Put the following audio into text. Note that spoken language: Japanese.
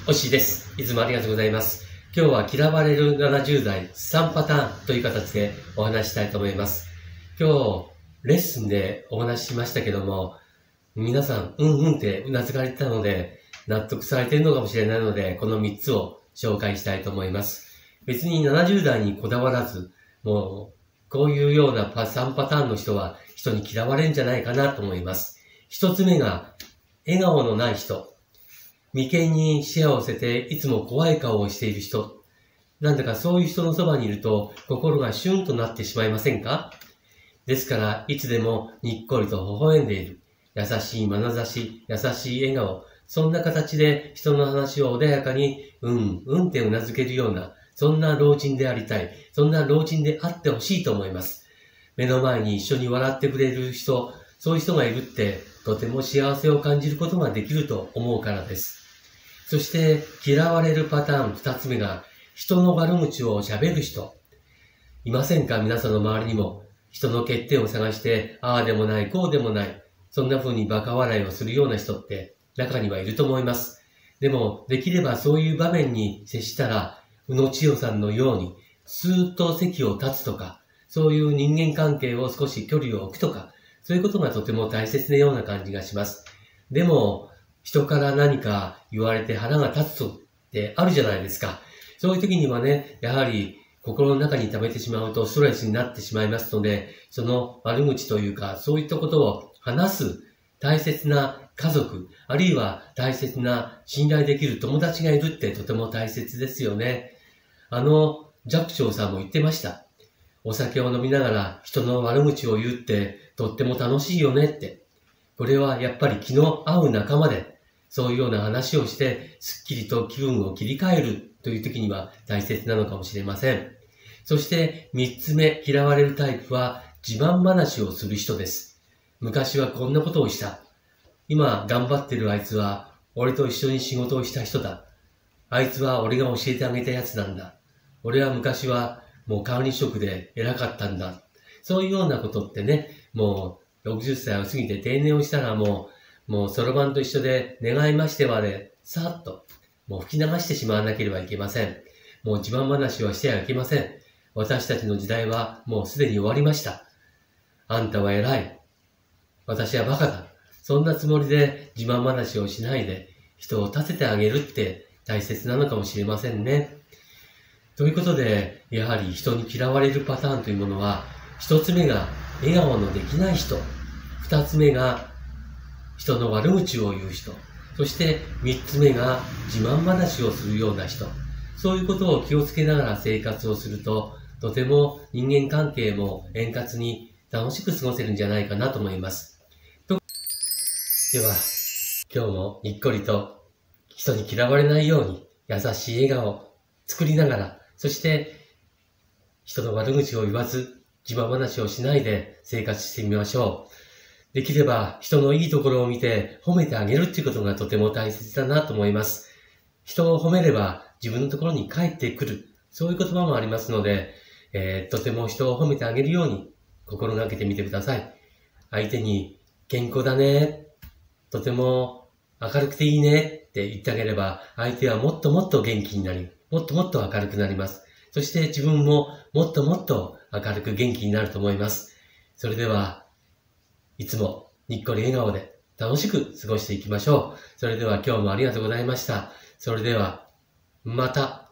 おしです。いつもありがとうございます。今日は嫌われる70代3パターンという形でお話ししたいと思います。今日、レッスンでお話ししましたけども、皆さん、ってうなずかれてたので、納得されているのかもしれないので、この3つを紹介したいと思います。別に70代にこだわらず、もう、こういうような3パターンの人は人に嫌われるんじゃないかなと思います。1つ目が、笑顔のない人。眉間に視野を寄せていつも怖い顔をしている人。なんだかそういう人のそばにいると心がシュンとなってしまいませんか？ですからいつでもにっこりと微笑んでいる。優しい眼差し、優しい笑顔。そんな形で人の話を穏やかにってうなずけるような、そんな老人でありたい。そんな老人であってほしいと思います。目の前に一緒に笑ってくれる人、そういう人がいるってとても幸せを感じることができると思うからです。そして嫌われるパターン2つ目が人の悪口を喋る人。いませんか？皆さんの周りにも人の欠点を探してああでもないこうでもないそんな風にバカ笑いをするような人って中にはいると思います。でもできればそういう場面に接したら宇野千代さんのようにスーッと席を立つとかそういう人間関係を少し距離を置くとかそういうことがとても大切なような感じがします。でも人から何か言われて腹が立つとってあるじゃないですか。そういう時にはね、やはり心の中に溜めてしまうとストレスになってしまいますので、その悪口というか、そういったことを話す大切な家族、あるいは大切な信頼できる友達がいるってとても大切ですよね。寂聴さんも言ってました。お酒を飲みながら人の悪口を言うってとっても楽しいよねって。これはやっぱり気の合う仲間で、そういうような話をして、すっきりと気分を切り替えるという時には大切なのかもしれません。そして3つ目、嫌われるタイプは自慢話をする人です。昔はこんなことをした。今頑張ってるあいつは俺と一緒に仕事をした人だ。あいつは俺が教えてあげたやつなんだ。俺は昔はもう管理職で偉かったんだ。そういうようなことってね、もう60歳を過ぎて定年をしたらもうそろばんと一緒で願いましてはで、さっと、もう吹き流してしまわなければいけません。もう自慢話はしてはいけません。私たちの時代はもうすでに終わりました。あんたは偉い。私はバカだ。そんなつもりで自慢話をしないで人を立ててあげるって大切なのかもしれませんね。ということで、やはり人に嫌われるパターンというものは、一つ目が笑顔のできない人。二つ目が人の悪口を言う人。そして三つ目が自慢話をするような人。そういうことを気をつけながら生活をすると、とても人間関係も円滑に楽しく過ごせるんじゃないかなと思います。では、今日もにっこりと人に嫌われないように優しい笑顔を作りながら、そして人の悪口を言わず自慢話をしないで生活してみましょう。できれば人のいいところを見て褒めてあげるっていうことがとても大切だなと思います。人を褒めれば自分のところに帰ってくる。そういう言葉もありますので、とても人を褒めてあげるように心がけてみてください。相手に健康だね、とても明るくていいねって言ってあげれば相手はもっともっと元気になり、もっともっと明るくなります。そして自分ももっともっと明るく元気になると思います。それではいつもにっこり笑顔で楽しく過ごしていきましょう。それでは今日もありがとうございました。それではまた。